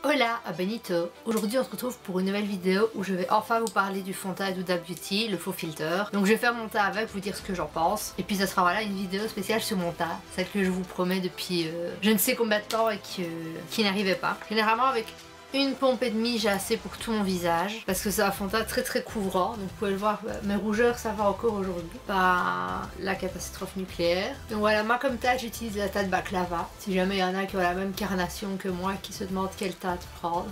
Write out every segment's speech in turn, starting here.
Hola à Benito. Aujourd'hui on se retrouve pour une nouvelle vidéo où je vais enfin vous parler du fond de teint d'Huda Beauty, le faux filter. Donc je vais faire mon teint avec, vous dire ce que j'en pense. Et puis ça sera voilà une vidéo spéciale sur mon teint, celle que je vous promets depuis je ne sais combien de temps et qui n'arrivait pas. Généralement avec une pompe et demie j'ai assez pour tout mon visage parce que c'est un fond de teint très couvrant. Donc vous pouvez le voir, mes rougeurs ça va encore aujourd'hui, pas la catastrophe nucléaire. Donc voilà, moi comme teint j'utilise la teinte Baklava. Si jamais il y en a qui ont la même carnation que moi qui se demandent quelle teinte prendre.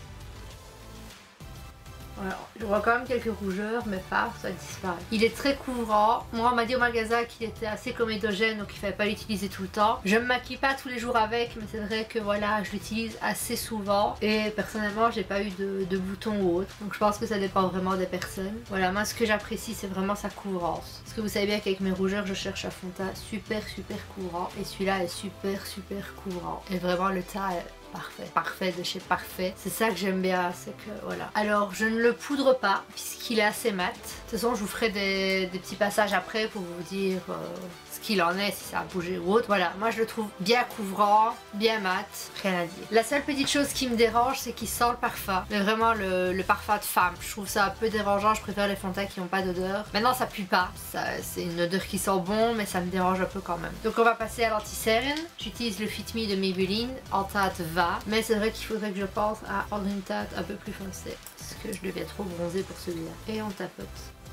Voilà, je vois quand même quelques rougeurs, mais pas, ça disparaît. Il est très couvrant. Moi, on m'a dit au magasin qu'il était assez comédogène, donc il fallait pas l'utiliser tout le temps. Je me maquille pas tous les jours avec, mais c'est vrai que voilà, je l'utilise assez souvent. Et personnellement, j'ai pas eu de boutons ou autre. Donc je pense que ça dépend vraiment des personnes. Voilà, moi ce que j'apprécie, c'est vraiment sa couvrance. Parce que vous savez bien qu'avec mes rougeurs, je cherche un fond de teint super couvrant. Et celui-là est super couvrant. Et vraiment, le teint est parfait de chez Parfait. C'est ça que j'aime bien, c'est que voilà. Alors je ne le poudre pas puisqu'il est assez mat. De toute façon je vous ferai des petits passages après pour vous dire ce qu'il en est, si ça a bougé ou autre. Voilà, moi je le trouve bien couvrant, bien mat, rien à dire. La seule petite chose qui me dérange c'est qu'il sent le parfum. Mais vraiment le parfum de femme. Je trouve ça un peu dérangeant, je préfère les fonds de teint qui n'ont pas d'odeur. Maintenant ça pue pas, c'est une odeur qui sent bon mais ça me dérange un peu quand même. Donc on va passer à l'anti-cerne. J'utilise le Fit Me de Maybelline en teinte va. Mais c'est vrai qu'il faudrait que je pense à prendre une teinte un peu plus foncée parce que je deviens trop bronzée pour celui-là. Et on tapote.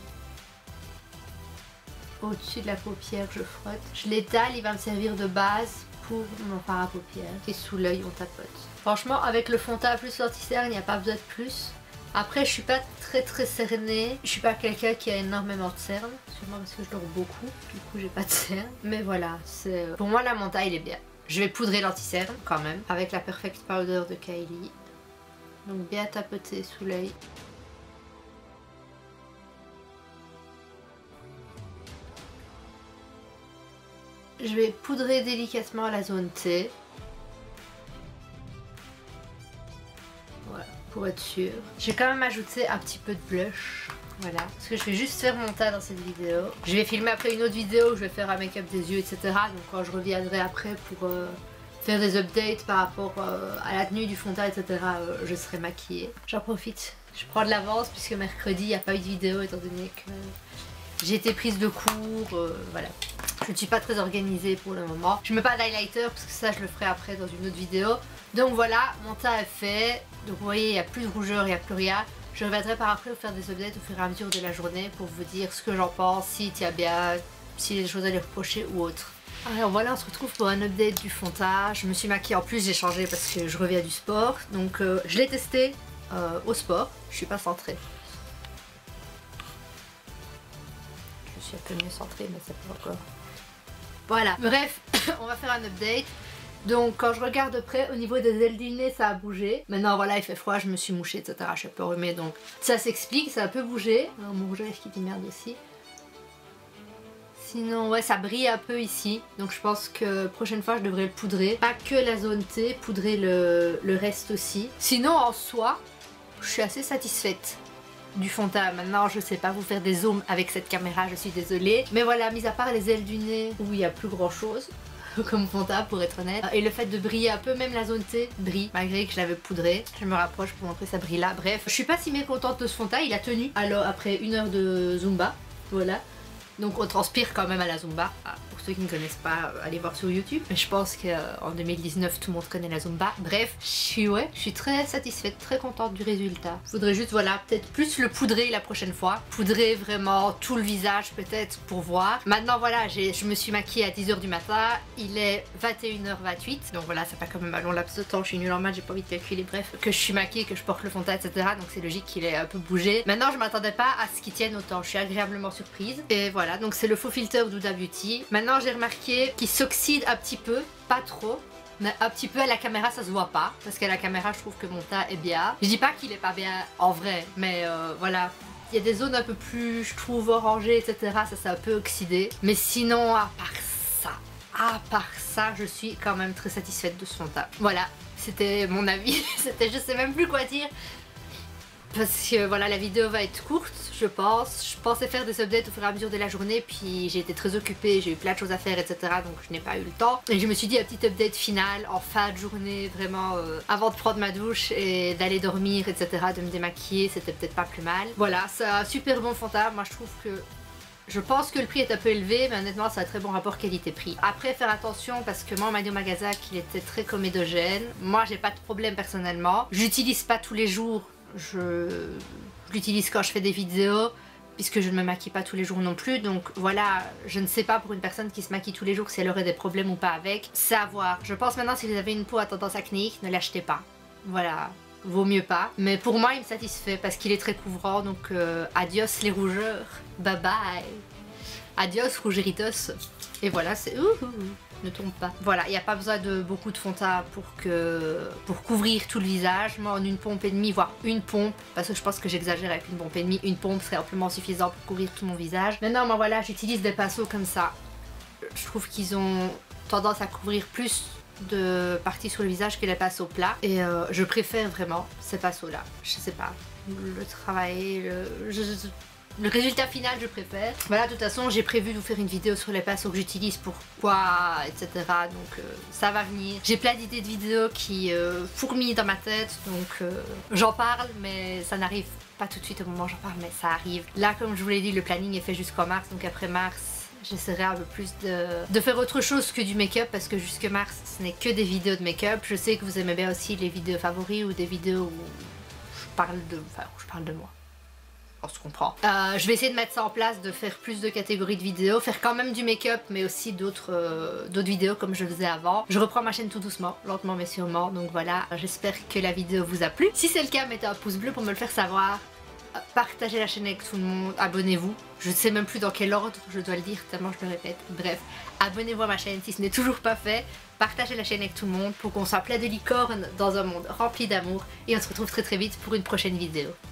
Au-dessus de la paupière je frotte. Je l'étale, il va me servir de base pour mon fard à paupières. Et sous l'œil on tapote. Franchement avec le fond de teint plus l'anti-cerne il n'y a pas besoin de plus. Après je suis pas très cernée, je suis pas quelqu'un qui a énormément de cernes, sûrement parce que je dors beaucoup, du coup j'ai pas de cernes. Mais voilà, pour moi la mon teint il est bien. Je vais poudrer l'anti-cerne quand même avec la Perfect Powder de Kylie. Donc bien tapoter sous l'œil. Je vais poudrer délicatement la zone T. Voilà, pour être sûr. Je vais quand même ajouter un petit peu de blush. Voilà, parce que je vais juste faire mon teint dans cette vidéo. Je vais filmer après une autre vidéo où je vais faire un make-up des yeux, etc. Donc quand je reviendrai après pour faire des updates par rapport à la tenue du fond de teint, etc. Je serai maquillée. J'en profite, je prends de l'avance puisque mercredi il n'y a pas eu de vidéo étant donné que j'ai été prise de cours, voilà. Je ne suis pas très organisée pour le moment. Je mets pas d'highlighter parce que ça je le ferai après dans une autre vidéo. Donc voilà, mon teint est fait. Donc vous voyez il n'y a plus de rougeur, il n'y a plus rien. Je reviendrai par après vous faire des updates au fur et à mesure de la journée pour vous dire ce que j'en pense, si tu as bien, s'il y a des choses à lui reprocher ou autre. Alors voilà, on se retrouve pour un update du fond de teint. Je me suis maquillée, en plus j'ai changé parce que je reviens du sport. Donc je l'ai testé au sport, je suis pas centrée. Je suis un peu mieux centrée mais c'est pas encore. Voilà, bref, on va faire un update. Donc quand je regarde de près, au niveau des ailes du nez ça a bougé. Maintenant voilà il fait froid, je me suis mouchée etc, je suis un peu enrhumée donc ça s'explique, ça a un peu bougé. Alors, mon rouge à lèvres qui dit merde aussi. Sinon ouais ça brille un peu ici. Donc je pense que prochaine fois je devrais le poudrer. Pas que la zone T, poudrer le reste aussi. Sinon en soi, je suis assez satisfaite du fond de teint. Maintenant je sais pas vous faire des zooms avec cette caméra, je suis désolée. Mais voilà, mis à part les ailes du nez où il n'y a plus grand chose comme fond de teint pour être honnête. Et le fait de briller un peu, même la zone T brille malgré que je l'avais poudré. Je me rapproche pour montrer ça brille là. Bref, je suis pas si mécontente de ce fond de teint, il a tenu. Alors après 1 heure de Zumba, voilà. Donc on transpire quand même à la Zumba. Ah, pour ceux qui ne connaissent pas, allez voir sur YouTube. Mais je pense qu'en 2019 tout le monde connaît la Zumba. Bref, je suis très satisfaite, très contente du résultat. Je voudrais juste voilà, peut-être plus le poudrer la prochaine fois. Poudrer vraiment tout le visage peut-être pour voir. Maintenant voilà, je me suis maquillée à 10 h du matin. Il est 21 h 28. Donc voilà, ça fait quand même un long laps de temps. Je suis nulle en maths, j'ai pas envie de calculer. Bref, que je suis maquillée, que je porte le fond de teint, etc. Donc c'est logique qu'il ait un peu bougé. Maintenant je m'attendais pas à ce qu'il tienne autant. Je suis agréablement surprise. Et voilà. Donc c'est le faux filter d'Huda Beauty. Maintenant j'ai remarqué qu'il s'oxyde un petit peu, pas trop, mais un petit peu à la caméra ça se voit pas, parce qu'à la caméra je trouve que mon teint est bien. Je dis pas qu'il est pas bien en vrai, mais voilà. Il y a des zones un peu plus, je trouve, orangées, etc. Ça s'est un peu oxydé. Mais sinon, à part ça, je suis quand même très satisfaite de ce fond de teint. Voilà, c'était mon avis. C'était, je sais même plus quoi dire. Parce que voilà, la vidéo va être courte, je pense. Je pensais faire des updates au fur et à mesure de la journée, puis j'ai été très occupée, j'ai eu plein de choses à faire, etc. Donc je n'ai pas eu le temps. Et je me suis dit un petit update final en fin de journée, vraiment avant de prendre ma douche et d'aller dormir, etc. De me démaquiller, c'était peut-être pas plus mal. Voilà, c'est un super bon fond de teint. Moi je trouve que... Je pense que le prix est un peu élevé, mais honnêtement c'est un très bon rapport qualité-prix. Après faire attention parce que moi on m'a dit au magasin qu'il était très comédogène. Moi j'ai pas de problème personnellement. J'utilise pas tous les jours. Je l'utilise quand je fais des vidéos puisque je ne me maquille pas tous les jours non plus, donc voilà, je ne sais pas pour une personne qui se maquille tous les jours si elle aurait des problèmes ou pas avec, c'est à voir. Je pense maintenant si vous avez une peau à tendance acnéique, ne l'achetez pas, voilà, vaut mieux pas. Mais pour moi il me satisfait parce qu'il est très couvrant, donc adios les rougeurs, bye bye, adios rougeritos, et voilà c'est ne tombe pas. Voilà, il n'y a pas besoin de beaucoup de fond de teint pour couvrir tout le visage. Moi en une pompe et demie, voire une pompe, parce que je pense que j'exagère avec une pompe et demie, une pompe serait amplement suffisant pour couvrir tout mon visage. Maintenant moi voilà, j'utilise des pinceaux comme ça. Je trouve qu'ils ont tendance à couvrir plus de parties sur le visage que les pinceaux plats. Et je préfère vraiment ces pinceaux là. Je sais pas, le travail, le résultat final je préfère. Voilà, de toute façon j'ai prévu de vous faire une vidéo sur les pinceaux que j'utilise, pourquoi, etc. Donc ça va venir. J'ai plein d'idées de vidéos qui fourmillent dans ma tête, donc j'en parle, mais ça n'arrive pas tout de suite au moment où j'en parle, mais ça arrive. Là comme je vous l'ai dit, le planning est fait jusqu'en mars, donc après mars j'essaierai un peu plus de faire autre chose que du make-up, parce que jusque mars ce n'est que des vidéos de make-up. Je sais que vous aimez bien aussi les vidéos favoris ou des vidéos où je parle de moi. On se comprend. Je vais essayer de mettre ça en place, de faire plus de catégories de vidéos, faire quand même du make-up mais aussi d'autres vidéos comme je faisais avant. Je reprends ma chaîne tout doucement, lentement mais sûrement, donc voilà, j'espère que la vidéo vous a plu. Si c'est le cas, mettez un pouce bleu pour me le faire savoir. Partagez la chaîne avec tout le monde, abonnez-vous. Je ne sais même plus dans quel ordre je dois le dire tellement je le répète. Bref, abonnez-vous à ma chaîne si ce n'est toujours pas fait. Partagez la chaîne avec tout le monde pour qu'on soit plein de licornes dans un monde rempli d'amour. Et on se retrouve très très vite pour une prochaine vidéo.